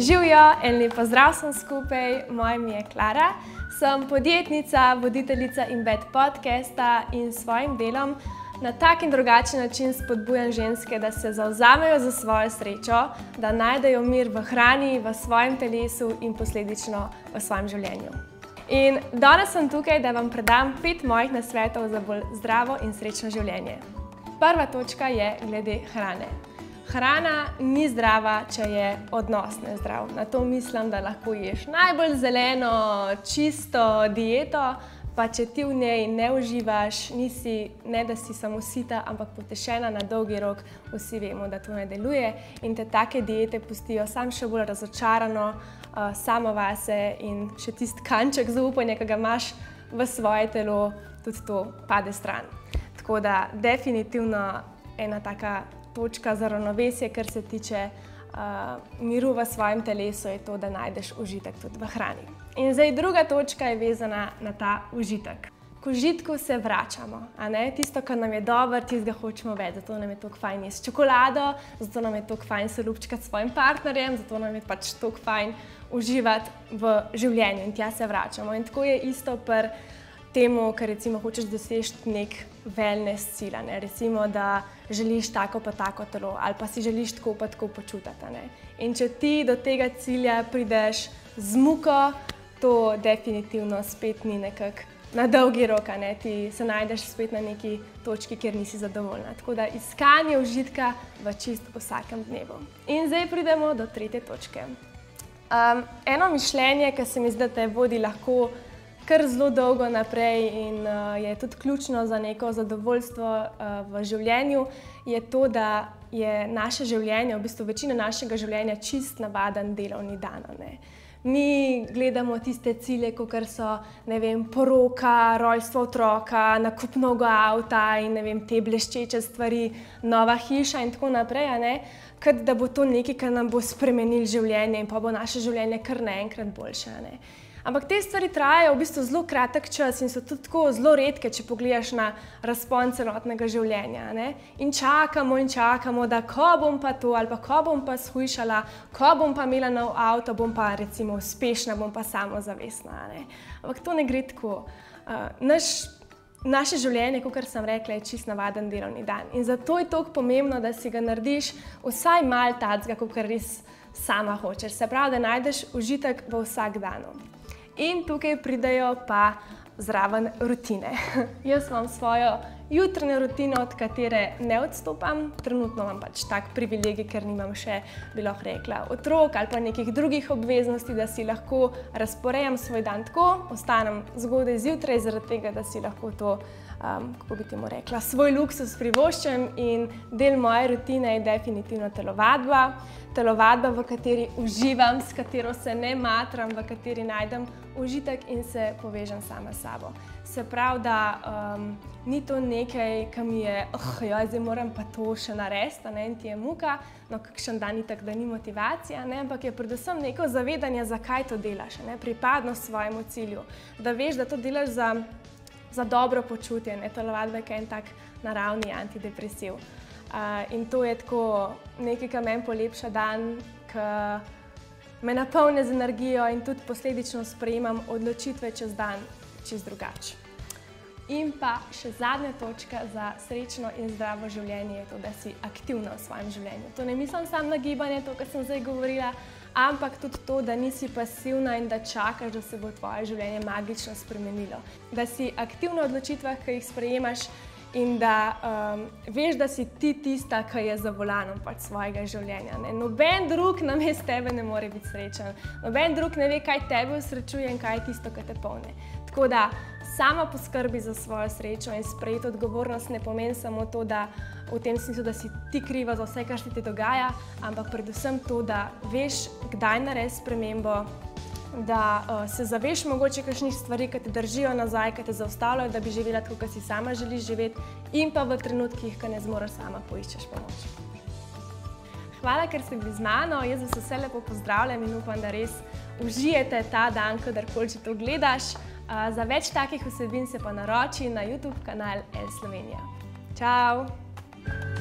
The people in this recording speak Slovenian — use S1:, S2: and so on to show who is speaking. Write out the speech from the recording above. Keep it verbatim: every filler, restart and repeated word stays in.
S1: Živjo, en lep pozdrav sem skupaj, moje ime je Klara, sem podjetnica, voditeljica Embed podcasta in s svojim delom na tak in drugačen način spodbujam ženske, da se zavzamejo za svojo srečo, da najdejo mir v hrani, v svojem telesu in posledično v svojem življenju. In danes sem tukaj, da vam predam pet mojih nasvetov za bolj zdravo in srečno življenje. Prva točka je glede hrane. Hrana ni zdrava, če je odnos nezdrav. Na to mislim, da lahko ješ najbolj zeleno, čisto dieto, pa če ti v njej ne uživaš, nisi, ne da si samo sita, ampak potešena na dolgi rok, vsi vemo, da to ne deluje in te take diete pustijo sam še bolj razočarano, uh, samo vase in še tisti kanček zaupanja, ki ga imaš v svoje telo, tudi to pade stran. Tako da definitivno ena taka točka za ravnovesje, kar se tiče uh, miru v svojem telesu, je to, da najdeš užitek tudi v hrani. In zdaj druga točka je vezana na ta užitek. K užitku se vračamo, a ne? Tisto, kar nam je dobro, tistega hočemo več, zato nam je toliko fajn jesti čokolado, zato nam je toliko fajn se ljubčkati s svojim partnerjem, zato nam je pač toliko fajn uživati v življenju in tja se vračamo. In tako je isto pri temu, ker recimo hočeš doseči nek wellness cilj, ne? Recimo, da želiš tako pa tako telo ali pa si želiš tako pa tako počutiti, ne? In če ti do tega cilja prideš z muko, to definitivno spet ni nekako na dolgi rok, ne? Ti se najdeš spet na neki točki, kjer nisi zadovoljna. Tako da iskanje užitka v čist vsakem dnevu. In zdaj pridemo do tretje točke. Um, eno mišljenje, ki se mi zdi, da te vodi lahko kar zelo dolgo naprej in uh, je tudi ključno za neko zadovoljstvo uh, v življenju, je to, da je naše življenje, v bistvu večina našega življenja čist navaden delovni dan, ne? Mi gledamo tiste cilje, kakor so, ne vem, poroka, rojstvo otroka, nakup novega avta in ne vem, te bleščeče stvari, nova hiša in tako naprej, a ne? Kot da bo to nekaj, kar nam bo spremenilo življenje in pa bo naše življenje kar naenkrat boljše, a ne? Ampak te stvari trajajo v bistvu zelo kratek čas in so tudi tako zelo redke, če pogledaš na razpon celotnega življenja, ne? In čakamo in čakamo, da ko bom pa to ali pa ko bom pa shujšala, ko bom pa imela nov avto, bom pa recimo uspešna, bom pa samozavestna, ne? Ampak to ne gre tako. Uh, naš, naše življenje, kakor sem rekla, je čist navaden delovni dan. In zato je toliko pomembno, da si ga narediš vsaj malo tacga, kakor res sama hočeš. Se pravi, da najdeš užitek v vsak danu. In tukaj pridejo pa zraven rutine. Jaz imam svojo jutranjo rutino, od katere ne odstopam. Trenutno imam pač tak privilegij, ker nimam še, bi lahko rekla, otrok ali pa nekih drugih obveznosti, da si lahko razporejam svoj dan tako, ostanem zgodaj zjutraj, zaradi tega, da si lahko to, um, kako bi temu rekla, svoj luksus privoščim in del moje rutine je definitivno telovadba. Telovadba, v kateri uživam, s katero se ne matram, v kateri najdem užitek in se povežem sama s sabo. Se pravi, da um, ni to nekaj, ki mi je, oh, joj, zdaj moram pa to še narediti, ne, in ti je muka, no, kakšen dan itak, da ni motivacija, ne, ampak je predvsem neko zavedanje, zakaj to delaš, ne, pripadnost svojemu cilju, da veš, da to delaš za, za dobro počutje, ne, telovadba je en tak naravni antidepresiv. Uh, in to je tako nekaj, kar meni polepša dan, ki me napolni z energijo in tudi posledično sprejemam odločitve čez dan čist drugače. In pa še zadnja točka za srečno in zdravo življenje je to, da si aktivna v svojem življenju. To ne mislim samo na gibanje, to, kar sem zdaj govorila, ampak tudi to, da nisi pasivna in da čakaš, da se bo tvoje življenje magično spremenilo. Da si aktivna v odločitvah, ki jih sprejemaš, in da um, veš, da si ti tista, ki je za volanom pač svojega življenja, ne? Noben drug namesto tebe ne more biti srečen. Noben drug ne ve, kaj tebe usrečuje in kaj je tisto, kar te polni. Tako da sama poskrbi za svojo srečo in sprejeti odgovornost ne pomeni samo to, da v tem smislu, da si ti kriva za vse, kar se ti dogaja, ampak predvsem to, da veš, kdaj narediti spremembo, da uh, se zaveš mogoče kakšnih stvari, ki te držijo nazaj, ki te zaustavljajo, da bi živela tako, kot si sama želiš živeti, in pa v trenutkih, ko ne zmoreš sama, poiščeš pomoč. Hvala, ker ste bili z mano. Jaz vas vse lepo pozdravljam in upam, da res užijete ta dan, kadarkoli že to gledaš. Uh, za več takih vsebin se pa naroči na YouTube kanal El Slovenija. Čau!